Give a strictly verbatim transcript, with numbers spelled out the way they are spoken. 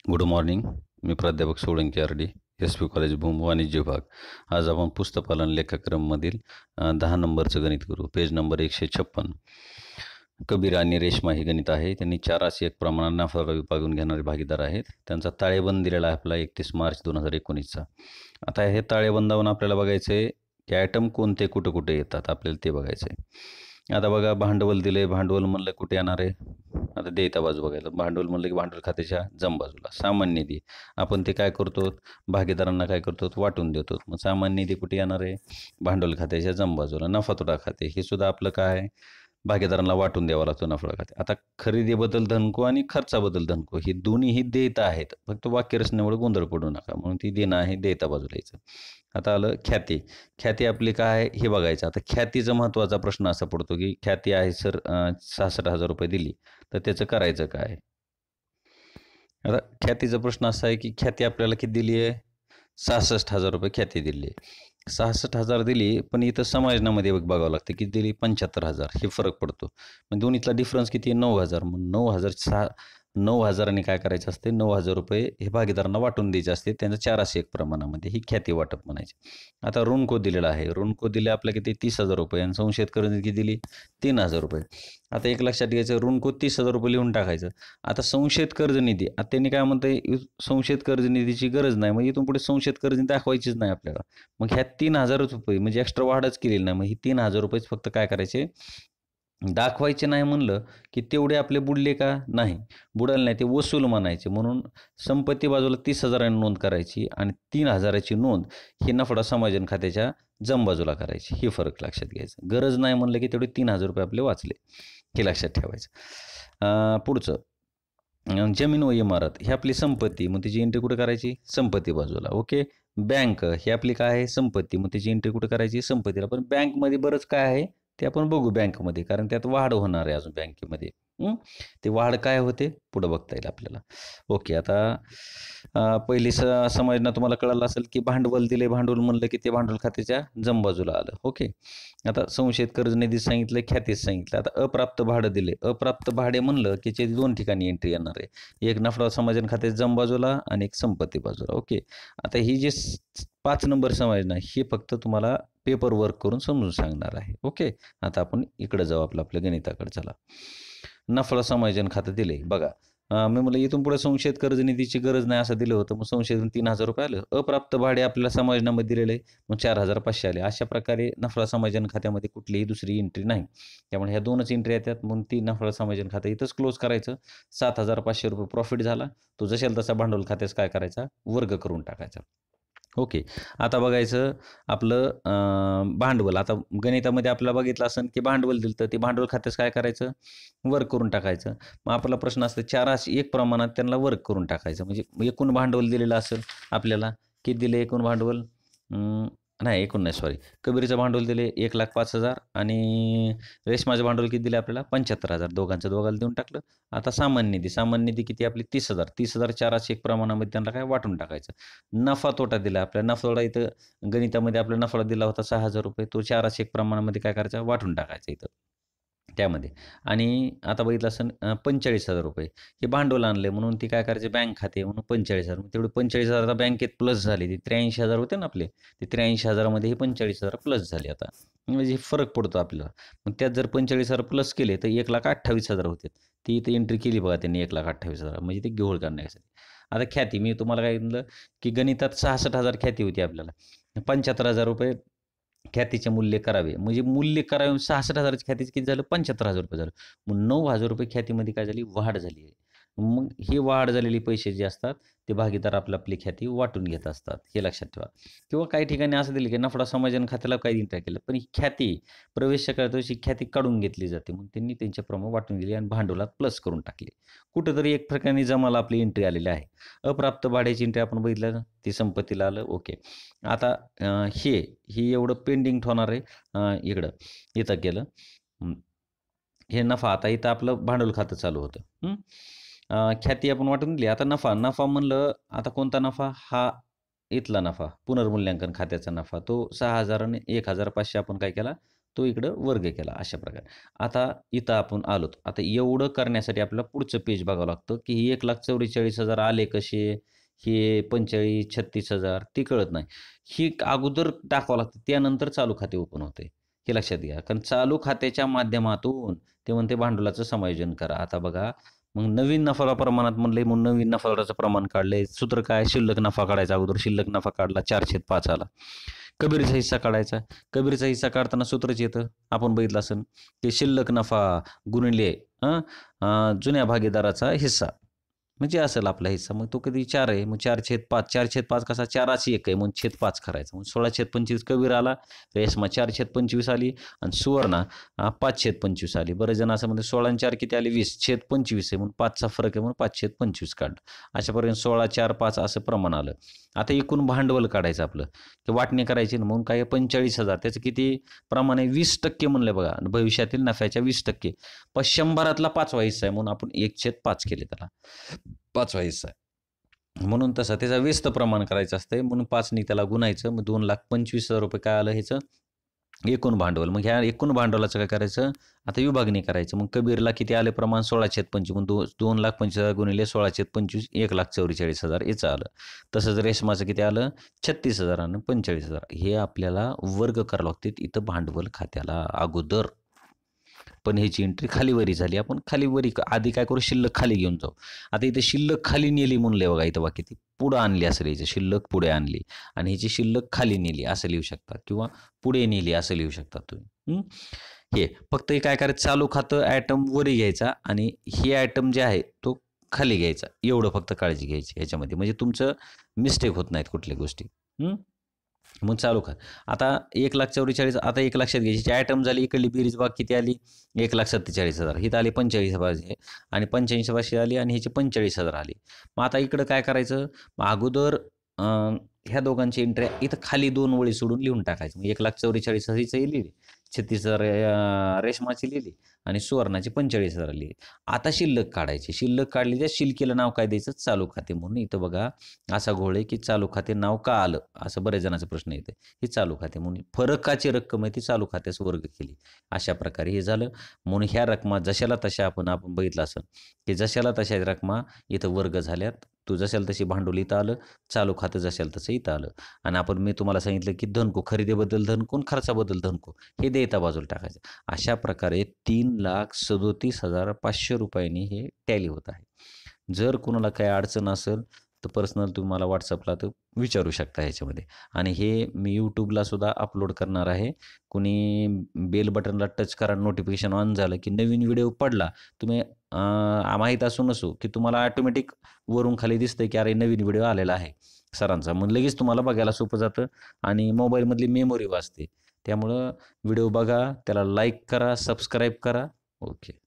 Good morning. मी प्राध्यापक Solanki R D, S P college Bhoom वाणिज्य विभाग. आज आपण पुस्तकपालन लेखाक्रममधील अ, दहा नंबरचं गणित करू. पेज नंबर एकशे छप्पन. कबीर आणि रेश्मा हे गणित आहे. त्यांनी चार अशी एक प्रमाणात नफा विभागून घेणारे भागीदार आहेत. त्यांचा ताळेबंद दिलेला आहे आपला एकतीस मार्च दोन हजार एकोणीसचा. आता हे ताळेबंदावरून आपल्याला बघायचं आहे की आयटम कोणते कुठं कुठे येतात, आपल्याला ते बघायचं आहे. आता बघा, भांडवल दिले. भांडवल म्हणलं कुठे येणार आहे? आता देयता बाजू बघायला. भांडवल म्हणलं की भांडवल खात्याच्या जम बाजूला. सामान्य निधी आपण ते काय करतो, भागीदारांना काय करतो, वाटून देतो. मग सामान्य निधी कुठे येणार आहे? भांडवल खात्याच्या जम बाजूला. नफा तोटा खाते हे सुद्धा आपलं काय आहे, भागीदारांना वाटून द्यावा लागतो नफा खाते. आता खरेदीबद्दल धनको आणि खर्चाबद्दल धनको ही दोन्हीही देयता आहेत. फक्त वाक्यरचनेमुळे गोंधळ पडू नका म्हणून ती देणं आहे, देयता बाजूला यायचं. आता आलं ख्याती. ख्याती आपली काय आहे हे बघायचं. आता ख्यातीचा महत्त्वाचा प्रश्न असा पडतो की ख्याती आहे सर सहासष्ट हजार रुपये दिली तर त्याचं करायचं काय? आता ख्यातीचा प्रश्न असा आहे की ख्याती आपल्याला किती दिली आहे? सहासष्ट हजार रुपये ख्याती दिली आहे. सहासष्ट हजार दिली, पण इथं समायोजनामध्ये बघावं लागतं किती दिली, पंच्याहत्तर हजार. हे फरक पडतो. मग दोन्हीतला डिफरन्स किती आहे? नऊ हजार. मग नऊ हजार सहा नऊ हजारांनी काय करायचं असते, नऊ हजार रुपये हे भागीदारांना वाटून द्यायचे असते त्यांचं चार असे एक प्रमाणामध्ये. ही ख्याती वाटप म्हणायची. आता ऋणको दिलेला आहे. ऋणको दिले आपल्या किती, तीस हजार रुपये. आणि संशयित कर्ज किती दिली, तीन हजार रुपये. आता एक लक्षात घ्यायचं, ऋणको तीस हजार रुपये लिहून टाकायचं. आता संशयित कर्ज निधी, आता त्यांनी काय म्हणतंय, संशयित कर्ज निधीची गरज नाही. मग इथून पुढे संशयित कर्ज निधी दाखवायचीच नाही आपल्याला. मग ह्या तीन हजार रुपये म्हणजे एक्स्ट्रा वाढच केलेली नाही. मग ही तीन हजार रुपयेच फक्त काय करायचे, दाखवायचे नाही. म्हणलं की तेवढे आपले बुडले का? नाही, बुडाले नाही, ते वसूल म्हणायचे. म्हणून संपत्ती बाजूला तीस हजारांनी नोंद करायची आणि तीन हजाराची नोंद ही नफा समायोजन खात्याच्या जम बाजूला करायची. ही फरक लक्षात घ्यायचं. गरज नाही म्हणलं की तेवढे तीन हजार रुपये आपले वाचले, हे लक्षात ठेवायचं. पुढचं जमीन व इमारत ही आपली संपत्ती, मग त्याची एंट्री कुठे करायची? संपत्ती बाजूला. ओके. बँक ही आपली काय आहे? संपत्ती, मग त्याची एंट्री कुठे करायची? संपत्तीला. पण बँकमध्ये बरंच काय आहे ते आपण बघू बँकमध्ये, कारण त्यात वाढ होणार आहे अजून बँकेमध्ये. ते वाढ काय होते पुढं बघता येईल आपल्याला. ओके. आता पहिली स समजना तुम्हाला कळालं असेल की भांडवल दिले. भांडवल म्हणलं की ते भांडवल खात्याच्या जम बाजूला आलं. ओके. आता संशयित कर्ज निधी सांगितलं, ख्यातीच सांगितलं. आता अप्राप्त भाडं दिले. अप्राप्त भाडे म्हणलं की ते दोन ठिकाणी एंट्री येणार आहे, एक नफा समायोजन खात्याच्या जम बाजूला आणि एक संपत्ती बाजूला. ओके. आता ही जे पाच नंबर समायोजन ही फक्त तुम्हाला पेपर वर्क करून समजून सांगणार आहे. ओके. आता आपण इकडे जाऊ, आपलं आपल्या गणिताकडे. चला. नफा समायोजन खातं दिले. बघा, मी म्हणलं इथून पुढे संशयित कर्ज निधीची गरज नाही असं दिलं होतं. मग संशयित तीन हजार रुपये आलं. अप्राप्त भाडे आपल्याला समायोजनामध्ये दिलेलं आहे, मग चार हजार पाचशे आले. अशा प्रकारे नफा समायोजन खात्यामध्ये कुठलीही दुसरी एंट्री नाही. त्यामुळे ह्या दोनच एंट्री येतात. म्हणून ती नफा समायोजन खातं इथंच क्लोज करायचं. सात हजार पाचशे रुपये प्रॉफिट झाला. तो जशाल तसा भांडवल खात्यास काय करायचा, वर्ग करून टाकायचा. ओके. आता बघायचं आपलं भांडवल. आता गणितामध्ये आपल्याला बघितलं असेल की भांडवल दिलं तर ते भांडवल खात्यास काय करायचं, वर्क करून टाकायचं. मग आपला प्रश्न असतो चार अशी एक प्रमाणात त्यांना वर्क करून टाकायचं. म्हणजे एकूण भांडवल दिलेलं असेल आपल्याला, किती दिले एकूण भांडवल, नाही एकूण नाही सॉरी कबीरचं भांडवल दिले एक लाख पाच हजार आणि रेशमाचं भांडवल किती दिले आपल्याला, पंच्याहत्तर हजार. दोघांचं दोघाला देऊन टाकलं. आता सामान्य निधी, सामान्य निधी किती आपली तीस हजार. तीस हजार चार अशी एक प्रमाणामध्ये त्यांना काय वाटून टाकायचं. नफा तोटा दिला आपल्याला. नफा तोटा इथं गणितामध्ये आपला नफा दिला होता सहा हजार रुपये. तो चार अशी एक प्रमाणामध्ये काय करायचा, वाटून टाकायचा इथं त्यामध्ये. आणि आता बघितलं असं पंचेचाळीस हजार रुपये हे भांडवल आणले म्हणून ती काय करायचे, बँक खाते म्हणून पंचेचाळीस हजार. तेवढे पंचेचाळीस हजार आता बँकेत प्लस झाले. ते त्र्याऐंशी हजार होते ना आपले, ते त्र्याऐंशी हजारामध्ये हे पंचेचाळीस हजार प्लस झाले. आता म्हणजे फरक पडतो आपल्याला. मग त्यात जर पंचेचाळीस हजार प्लस केले तर एक लाख अठ्ठावीस हजार होते. ती इथे एंट्री केली बघा त्यांनी, एक लाख अठ्ठावीस हजार म्हणजे ते घेऊळ करण्यासाठी. आता ख्याती, मी तुम्हाला काय म्हटलं की गणितात सहासष्ट हजार ख्याती होती आपल्याला. पंच्याहत्तर हजार रुपये ख्यातीचे मूल्य करावे, म्हणजे मूल्य करावे सहासष्ट हजाराच्या ख्यातीचे किती झालं, पंच्याहत्तर हजार रुपये झालं. मग नऊ हजार रुपये ख्यातीमध्ये काय झाली, वाढ झाली आहे. मग ही वाढ झालेली पैसे जे असतात ते भागीदार आपली आपली ख्याती वाटून घेत असतात, हे लक्षात ठेवा. किंवा काही ठिकाणी असं दिलं की नफा समायोजन खात्याला काही एंट्री केलं, पण ही ख्याती प्रवेश करताची ख्याती काढून घेतली जाते. मग त्यांनी त्यांच्याप्रमाणे वाटून दिली आणि भांडवलात प्लस करून टाकली. कुठंतरी एक प्रकारे जमाला आपली एंट्री आलेली आहे. अप्राप्त भाड्याची एंट्री आपण बघितलं ना, ती संपत्तीला आलं. ओके. आता हे ही एवढं पेंडिंग ठेवणार आहे इकडं, इथं केलं हे नफा. आता इथं आपलं भांडवल खातं चालू होतं. ख्याती आपण वाटून दिली. आता नफा, नफा म्हणलं आता कोणता नफा, हा इथला नफा पुनर्मूल्यांकन खात्याचा नफा. तो सहा हजार आणि एक हजार पाचशे आपण काय केला, तो इकडं वर्ग केला अशा प्रकारे. आता इथं आपण आलोत. आता एवढं करण्यासाठी आपल्याला पुढचं पेज बघावं लागतं, की हे एक लाख चव्वेचाळीस हजार आले कसे? हे पंचेचाळीस छत्तीस हजार ते कळत नाही. ही अगोदर टाकावं लागतं. त्यानंतर चालू खाते ओपन होते. हे लक्षात घ्या. कारण चालू खात्याच्या माध्यमातून ते म्हणते भांडवलाचं समायोजन करा. आता बघा, मग नवीन नफा प्रमाणात म्हणले म्हणून नवीन नफाचं प्रमाण काढले. सूत्र काय? शिल्लक नफा काढायचा. अगोदर शिल्लक नफा काढला चारशे पाच आला. कबीरचा हिस्सा काढायचा. कबीरचा हिस्सा काढताना सूत्रच येतं. आपण बघितलं असेल की शिल्लक नफा गुणिले अ, अ, जुन्या भागीदाराचा हिस्सा म्हणजे असेल आपला हिस्सा. मग तो कधी चार आहे. मग चार छेद पाच चार छेद पाच कसा चाराची एक आहे. मग छेद पाच करायचा. मग सोळा छेद पंचवीस कबीर आला. रेशमा चार छेद पंचवीस आली आणि सुवर्णा अ, पाच छेद पंचवीस आली. बरेच जण असं म्हणजे सोळा आणि चार किती आले? वीस छेद पंचवीस आहे म्हणून पाचचा फरक आहे म्हणून पाच छेद पंचवीस काढलं. अशापर्यंत सोळा चार पाच असं प्रमाण आलं. आता एकूण भांडवल काढायचं आपलं की वाटणी करायची ना म्हणून काय पंचेचाळीस हजार त्याचं किती प्रमाण आहे? वीस टक्के म्हणलं बघा. भविष्यातील नफ्याच्या वीस टक्के. पण शंभरातला पाचवा हिस्सा आहे म्हणून आपण एक छेद पाच केले त्याला. पाचवा हिस्सा आहे. म्हणून तसं त्याचं व्यस्त प्रमाण करायचं असतंय म्हणून पाचनी त्याला गुणायचं. मग दोन लाख पंचवीस हजार रुपये काय आलं ह्याचं? एकूण भांडवल. मग ह्या एकूण भांडवलाचं काय करायचं? आता विभागणी करायचं. मग कबीरला किती आले प्रमाण? सोळा छेद पंचवीस. मग दो दोन लाख पंचवीस हजार गुणिले सोळा छेद पंचवीस एक लाख चव्वेचाळीस हजार याचं आलं. तसंच रेशमाचं किती आलं? छत्तीस हजार आणि पंचेचाळीस हजार. हे आपल्याला वर्ग करावं लागते इथं भांडवल खात्याला अगोदर. पण ह्याची एंट्री खालीवरी झाली. आपण खालीवरी आधी काय करू? शिल्लक खाली घेऊन जाऊ. आता इथे शिल्लक खाली नेली म्हणले बघा इथं बाकी ती पुढं आणली असं लिहायचं. शिल्लक पुढे आणली आणि ह्याची शिल्लक खाली नेली असं लिहू शकता किंवा पुढे नेली असं लिहू शकता तुम्ही. हे फक्त हे काय करायचं? चालू खातं आयटम वरी घ्यायचा आणि हे आयटम जे आहे तो खाली घ्यायचा. एवढं फक्त काळजी घ्यायची ह्याच्यामध्ये म्हणजे तुमचं मिस्टेक होत नाहीत कुठल्या गोष्टी. मग चालू खा. आता एक लाख चव्वेचाळीस आता एक लक्षात घ्यायची आयटम झाली. इकडली बेरीज बाग किती आली? एक लाख सत्तेचाळीस हजार. हिथं आली पंचेचाळीस हजार आणि पंच्याऐंशी पाचशे आली आणि ह्याची पंचेचाळीस हजार आली. मग आता इकडं काय करायचं? मग अगोदर ह्या दोघांची एंट्री इथं खाली दोन ओळी सोडून लिहून टाकायचं. मग एक लाख चव्वेचाळीस हजारही लिहिली, छत्तीस हजार रेशमाची लिहिली आणि सुवर्णाची पंचेचाळीस हजार लिहिली. आता शिल्लक काढायची. शिल्लक काढली त्या शिल्लकीला नाव काय द्यायचं? चालू खाते. म्हणून इथं बघा असा घोळ आहे की चालू खाते नाव का आलं असं बऱ्याच जणांचा प्रश्न येते. हे चालू खाते म्हणून फरकाची रक्कम आहे ती चालू खात्यास वर्ग केली. अशा प्रकारे हे झालं. म्हणून ह्या रकमा जशाला तशा आपण आपण बघितलं असं की जशाला तशा रकमा इथं वर्ग झाल्यात. तू जशाला तशी भांडवल इथं आलं. चालू खातं जशाला तसं इथं आलं. आणि आपण मी तुम्हाला सांगितलं की धनको खरेदीबद्दल धनको खर्चाबद्दल धनको हे देता बाजूला टाकायचं. अशा प्रकारे तीन लाख सदोतीस हजार पाचशे रुपयांनी हे टॅली होत आहे. जर कुणाला काही अडचण असेल तर पर्सनल तुम्हाला व्हॉट्सअपला तर विचारू शकता ह्याच्यामध्ये. आणि हे मी यूट्यूबला सुद्धा अपलोड करणार आहे. कुणी बेल बटनला टच करा नोटिफिकेशन ऑन झालं की नवीन व्हिडिओ पडला तुम्ही माहीत असू नसू की तुम्हाला ऑटोमॅटिक वरून खाली दिसतंय की अरे नवीन व्हिडिओ आलेला आहे सरांचा. मग लगेच तुम्हाला बघायला सोपं जातं आणि मोबाईलमधली मेमोरी वाचते. त्यामुळं व्हिडिओ बघा, त्याला लाईक करा, सबस्क्राईब करा. ओके.